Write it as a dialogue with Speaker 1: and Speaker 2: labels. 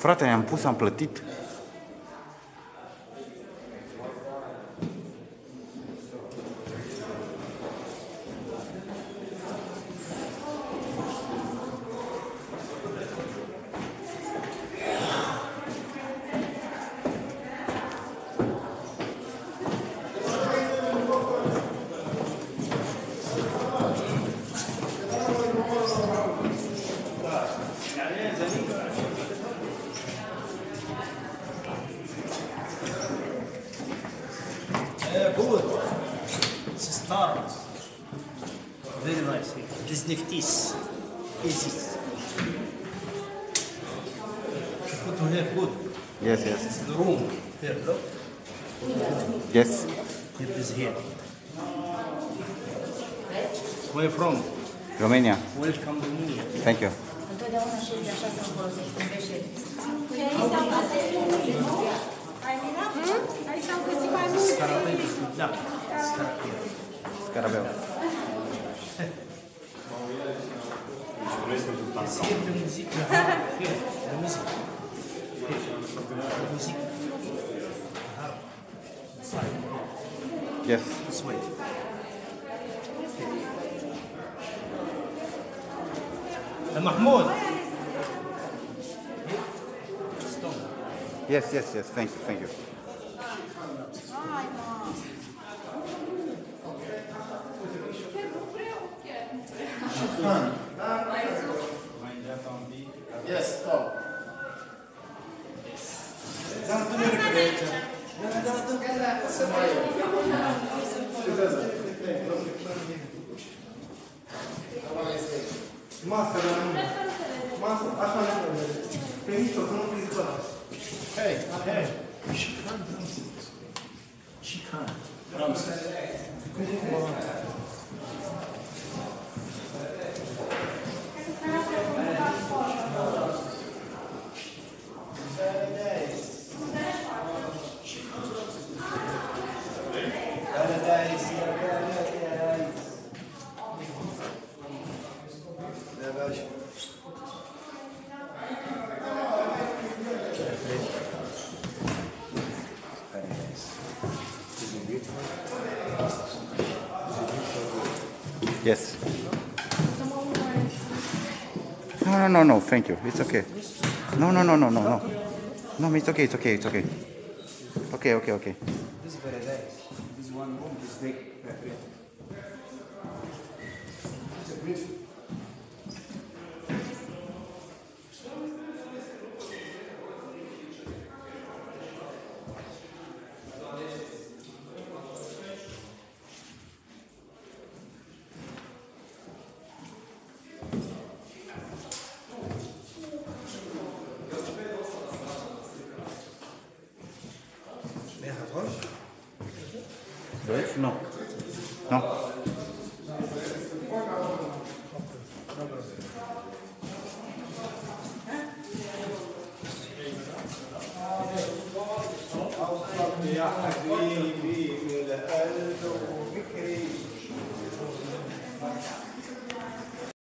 Speaker 1: Frate, am pus, am plătit.
Speaker 2: Good. It's stars. Very nice. This niftis. Easy. Put here good.
Speaker 1: Yes, yes.
Speaker 2: It's the room. Here, look.
Speaker 1: Yes.
Speaker 2: It is here. Where from?
Speaker 1: Romania.
Speaker 2: Welcome Romania.
Speaker 1: Thank you.
Speaker 3: Întotdeauna și de așa să-mi folosești în greșeli.
Speaker 4: Aici s-au găsit mai multe.
Speaker 2: Scarabeu. Da. Scarabeu.
Speaker 1: Scarabeu.
Speaker 2: Here the music. Here the music. Here the music. Side.
Speaker 1: Yes.
Speaker 2: This way. Mahmoud. Stop.
Speaker 1: Yes, yes, yes. Thank you, thank you.
Speaker 5: Yes, stop.
Speaker 6: Masca, dar nu. Masca, așa nu trebuie. Pe mijloc, nu prizi ăla.
Speaker 2: Hey, hey. Chican Ramses. Chican Ramses.
Speaker 1: Yes. No, no, no, no. Thank you. It's okay. No, no, no, no, no, no. No, it's okay. It's okay. It's okay. Okay, okay, okay.
Speaker 2: This is very nice. This one room is big.
Speaker 1: Dois? No. No.
Speaker 6: يا حبيبي من القلب وبك